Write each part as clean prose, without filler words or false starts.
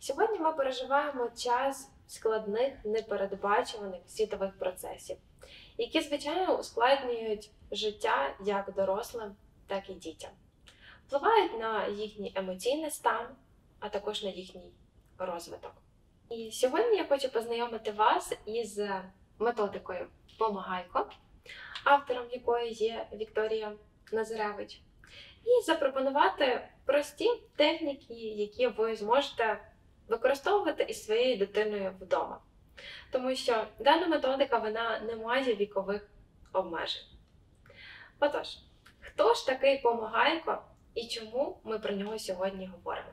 Сьогодні ми переживаємо час складних, непередбачуваних світових процесів, які, звичайно, ускладнюють життя як дорослим, так і дітям, впливають на їхній емоційний стан, а також на їхній розвиток. І сьогодні я хочу познайомити вас із методикою «Помагайко», автором якої є Вікторія Назаревич, і запропонувати прості техніки, які ви зможете використовувати із своєю дитиною вдома. Тому що дана методика, вона не має вікових обмежень. Отож, хто ж такий Помагайко і чому ми про нього сьогодні говоримо?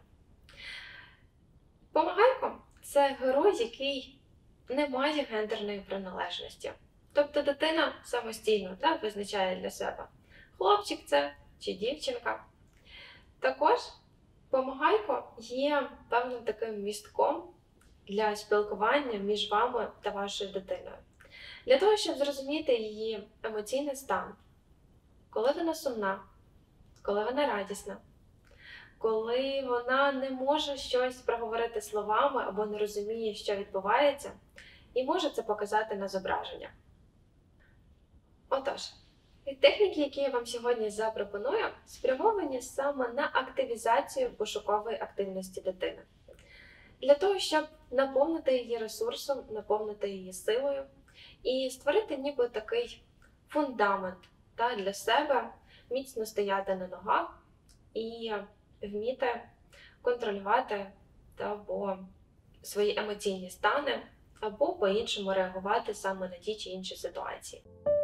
Помагайко – це герой, який не має гендерної приналежності. Тобто дитина самостійно визначає для себе, хлопчик це чи дівчинка. Також Помагайко є певним таким містком для спілкування між вами та вашою дитиною. Для того, щоб зрозуміти її емоційний стан, коли вона сумна, коли вона радісна, коли вона не може щось проговорити словами або не розуміє, що відбувається, і може це показати на зображеннях. Отож, техніки, які я вам сьогодні запропоную, спрямовані саме на активізацію пошукової активності дитини. Для того, щоб наповнити її ресурсом, наповнити її силою і створити ніби такий фундамент для себе, міцно стояти на ногах і вміти контролювати або свої емоційні стани, або по-іншому реагувати саме на ті чи інші ситуації.